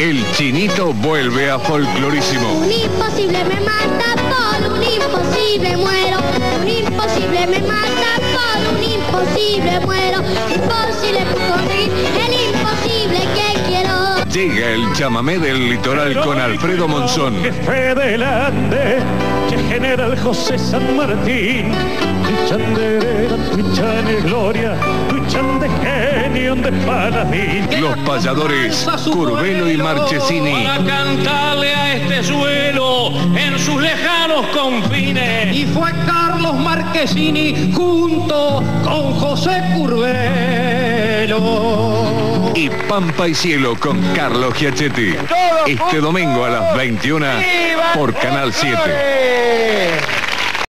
El Chinito vuelve a Folclorísimo. Un imposible me mata, por un imposible muero. Un imposible me mata, por un imposible muero. Imposible conseguir el imposible que quiero. Llega el chamamé del litoral con Alfredo Monzón. Jefe del Ande, general José San Martín. Tuichan de hereda, tuichan de gloria, tuichan de genio, de paladín. Los payadores Curvelo y Marchesini. Para cantarle a este suelo en sus lejanos confines. Y fue Carlos Marchesini junto con José Curvelo. Y Pampa y Cielo con Carlos Giachetti. Este domingo a las 21 por Canal 7.